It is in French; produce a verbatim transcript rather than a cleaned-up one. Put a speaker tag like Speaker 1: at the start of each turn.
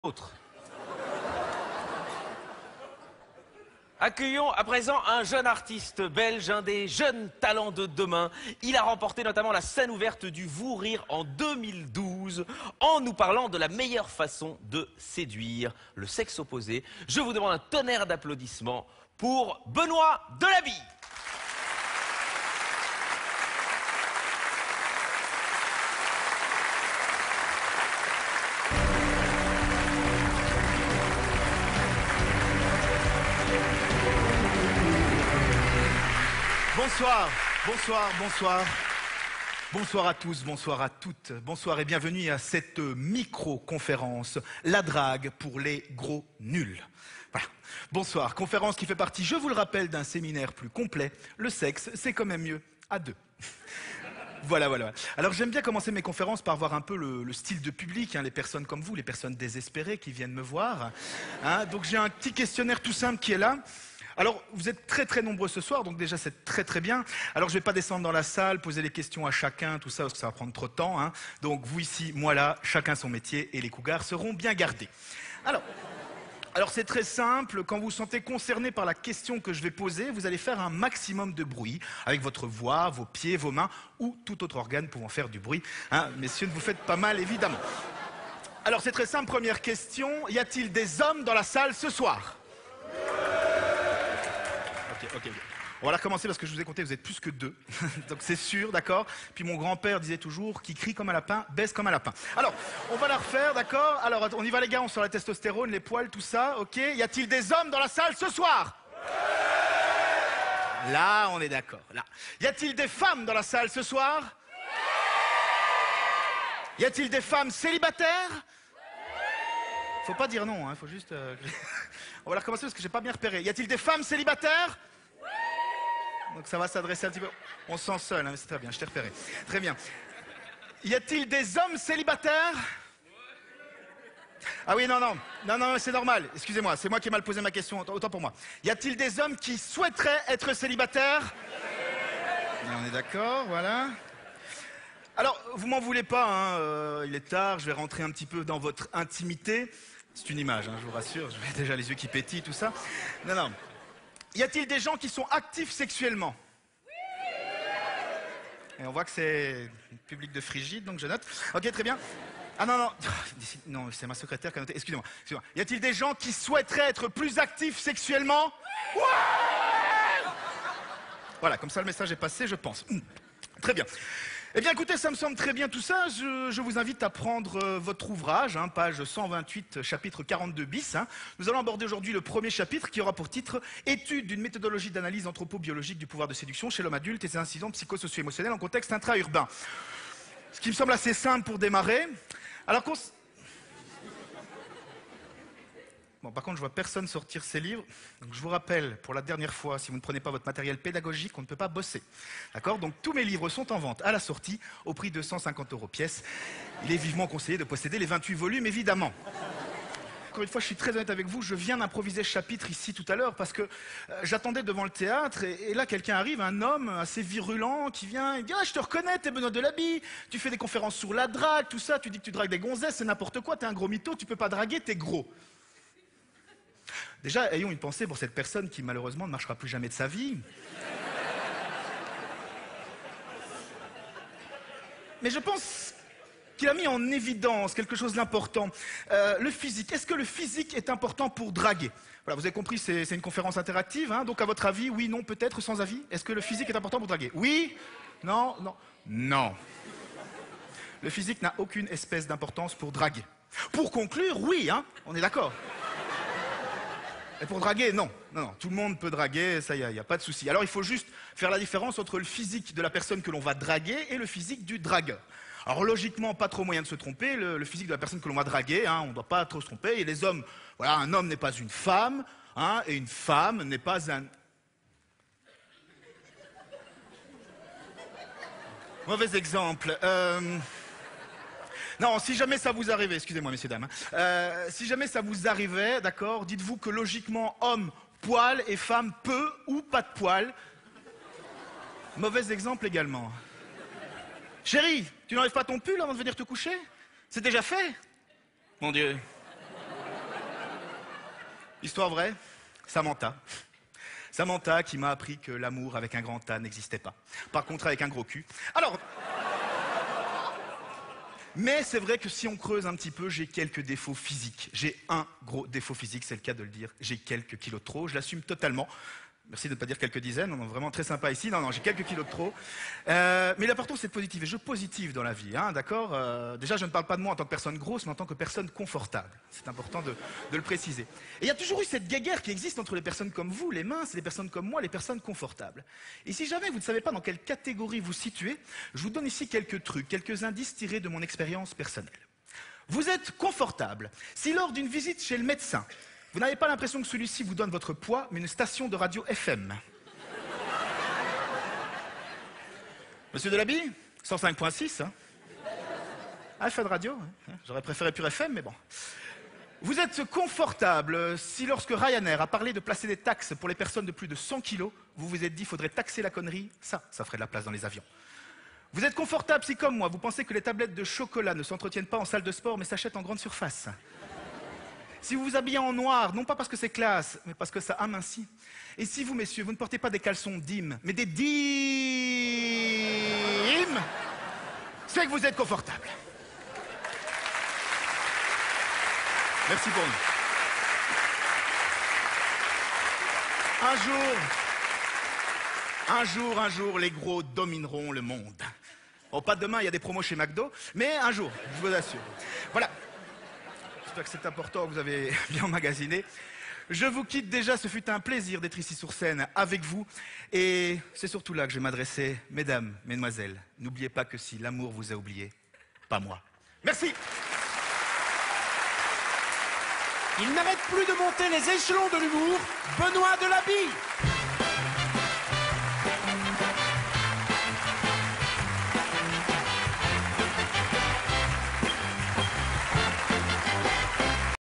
Speaker 1: Autre. Accueillons à présent un jeune artiste belge, un des jeunes talents de demain. Il a remporté notamment la scène ouverte du Vous Rire en deux mille douze en nous parlant de la meilleure façon de séduire le sexe opposé. Je vous demande un tonnerre d'applaudissements pour Benoît Delabille.
Speaker 2: Bonsoir, bonsoir, bonsoir. Bonsoir à tous, bonsoir à toutes. Bonsoir et bienvenue à cette micro-conférence, la drague pour les gros nuls. Voilà. Bonsoir, conférence qui fait partie, je vous le rappelle, d'un séminaire plus complet. Le sexe, c'est quand même mieux à deux. Voilà, voilà. Alors j'aime bien commencer mes conférences par voir un peu le, le style de public, hein, les personnes comme vous, les personnes désespérées qui viennent me voir. Hein. Donc j'ai un petit questionnaire tout simple qui est là. Alors, vous êtes très très nombreux ce soir, donc déjà c'est très très bien. Alors je ne vais pas descendre dans la salle, poser les questions à chacun, tout ça, parce que ça va prendre trop de temps. Hein. Donc vous ici, moi là, chacun son métier, et les cougars seront bien gardés. Alors, alors c'est très simple, quand vous vous sentez concerné par la question que je vais poser, vous allez faire un maximum de bruit, avec votre voix, vos pieds, vos mains, ou tout autre organe pouvant faire du bruit. Hein. Messieurs, ne vous faites pas mal, évidemment. Alors c'est très simple, première question, y a-t-il des hommes dans la salle ce soir ? Ok, ok. On va la recommencer parce que je vous ai compté, vous êtes plus que deux. Donc c'est sûr, d'accord. Puis mon grand-père disait toujours, qui crie comme un lapin, baisse comme un lapin. Alors, on va la refaire, d'accord. Alors, on y va les gars, on sort la testostérone, les poils, tout ça, ok. Y a-t-il des hommes dans la salle ce soir? Là, on est d'accord, là. Y a-t-il des femmes dans la salle ce soir? Y a-t-il des femmes célibataires? Faut pas dire non, hein, faut juste... Euh... on va la recommencer parce que j'ai pas bien repéré. Y a-t-il des femmes célibataires? Donc ça va s'adresser un petit peu... On se sent seul, hein, mais c'est très bien, je t'ai repéré. Très bien. Y a-t-il des hommes célibataires? Ah oui, non, non, non, non, c'est normal. Excusez-moi, c'est moi qui ai mal posé ma question, autant pour moi. Y a-t-il des hommes qui souhaiteraient être célibataires? Et on est d'accord, voilà. Alors, vous m'en voulez pas, hein, euh, il est tard, je vais rentrer un petit peu dans votre intimité. C'est une image, hein, je vous rassure, je vais déjà les yeux qui pétillent, tout ça. Non, non. Y a-t-il des gens qui sont actifs sexuellement? Et on voit que c'est un public de frigide, donc je note. Ok, très bien. Ah non, non, non, c'est ma secrétaire qui a noté. Excusez-moi, excusez-moi. Y a-t-il des gens qui souhaiteraient être plus actifs sexuellement? Ouais. Voilà, comme ça le message est passé, je pense. Très bien. Eh bien écoutez, ça me semble très bien tout ça. Je, je vous invite à prendre euh, votre ouvrage, hein, page cent vingt-huit, chapitre quarante-deux bis. Hein. Nous allons aborder aujourd'hui le premier chapitre qui aura pour titre « Étude d'une méthodologie d'analyse anthropo-biologique du pouvoir de séduction chez l'homme adulte et ses incidents psychosocio-émotionnels en contexte intra-urbain ». Ce qui me semble assez simple pour démarrer. Alors qu'on... Bon, par contre, je vois personne sortir ses livres. Donc, je vous rappelle, pour la dernière fois, si vous ne prenez pas votre matériel pédagogique, on ne peut pas bosser. D'accord? Donc, tous mes livres sont en vente à la sortie, au prix de cent cinquante euros pièce. Il est vivement conseillé de posséder les vingt-huit volumes, évidemment. Encore une fois, je suis très honnête avec vous, je viens d'improviser ce chapitre ici tout à l'heure parce que euh, j'attendais devant le théâtre et, et là, quelqu'un arrive, un homme assez virulent qui vient, il dit « Ah, je te reconnais, t'es Benoît Delabille, tu fais des conférences sur la drague, tout ça, tu dis que tu dragues des gonzesses, c'est n'importe quoi, t'es un gros mytho, tu peux pas draguer, t'es gros. » Déjà, ayons une pensée pour cette personne qui, malheureusement, ne marchera plus jamais de sa vie. Mais je pense qu'il a mis en évidence quelque chose d'important. Euh, le physique. Est-ce que le physique est important pour draguer? Voilà, vous avez compris, c'est une conférence interactive. Hein, donc, à votre avis, oui, non, peut-être, sans avis? Est-ce que le physique est important pour draguer? Oui? Non? Non? Non. Le physique n'a aucune espèce d'importance pour draguer. Pour conclure, oui, hein, on est d'accord. Et pour draguer, non. Non, non. Tout le monde peut draguer, ça, il n'y a, a pas de souci. Alors, il faut juste faire la différence entre le physique de la personne que l'on va draguer et le physique du dragueur. Alors, logiquement, pas trop moyen de se tromper. Le, le physique de la personne que l'on va draguer, hein, on ne doit pas trop se tromper. Et les hommes, voilà, un homme n'est pas une femme, hein, et une femme n'est pas un... Mauvais exemple. Euh... Non, si jamais ça vous arrivait, excusez-moi messieurs, dames, hein, euh, si jamais ça vous arrivait, d'accord, dites-vous que logiquement, homme, poil et femme, peu ou pas de poil. Mauvais exemple également. Chérie, tu n'enlèves pas ton pull avant de venir te coucher? C'est déjà fait? Mon Dieu. Histoire vraie, Samantha. Samantha qui m'a appris que l'amour avec un grand A n'existait pas. Par contre, avec un gros cul. Alors... Mais c'est vrai que si on creuse un petit peu, j'ai quelques défauts physiques. J'ai un gros défaut physique, c'est le cas de le dire. J'ai quelques kilos de trop, je l'assume totalement. Merci de ne pas dire quelques dizaines, on est vraiment très sympa ici. Non, non, j'ai quelques kilos de trop. Euh, mais l'important, c'est de positiver. Je positive dans la vie, hein, d'accord euh, Déjà, je ne parle pas de moi en tant que personne grosse, mais en tant que personne confortable. C'est important de, de le préciser. Et il y a toujours eu cette guéguerre qui existe entre les personnes comme vous, les minces, et les personnes comme moi, les personnes confortables. Et si jamais vous ne savez pas dans quelle catégorie vous situez, je vous donne ici quelques trucs, quelques indices tirés de mon expérience personnelle. Vous êtes confortable si lors d'une visite chez le médecin, vous n'avez pas l'impression que celui-ci vous donne votre poids, mais une station de radio F M. Monsieur Delaby, cent cinq point six, hein. Ah, F M de radio, hein. J'aurais préféré pure F M, mais bon. Vous êtes confortable si lorsque Ryanair a parlé de placer des taxes pour les personnes de plus de cent kilos, vous vous êtes dit, faudrait taxer la connerie, ça, ça ferait de la place dans les avions. Vous êtes confortable si, comme moi, vous pensez que les tablettes de chocolat ne s'entretiennent pas en salle de sport, mais s'achètent en grande surface. Si vous vous habillez en noir, non pas parce que c'est classe, mais parce que ça amincit. Et si vous, messieurs, vous ne portez pas des caleçons D I M, mais des D I M, c'est que vous êtes confortable. Merci pour nous. Un jour, un jour, un jour, les gros domineront le monde. Oh, pas demain, il y a des promos chez McDo, mais un jour, je vous assure. Voilà. J'espère que c'est important, vous avez bien emmagasiné. Je vous quitte déjà, ce fut un plaisir d'être ici sur scène avec vous. Et c'est surtout là que je vais m'adresser, mesdames, mesdemoiselles. N'oubliez pas que si l'amour vous a oublié, pas moi. Merci.
Speaker 3: Il n'arrête plus de monter les échelons de l'humour, Benoît Delaby.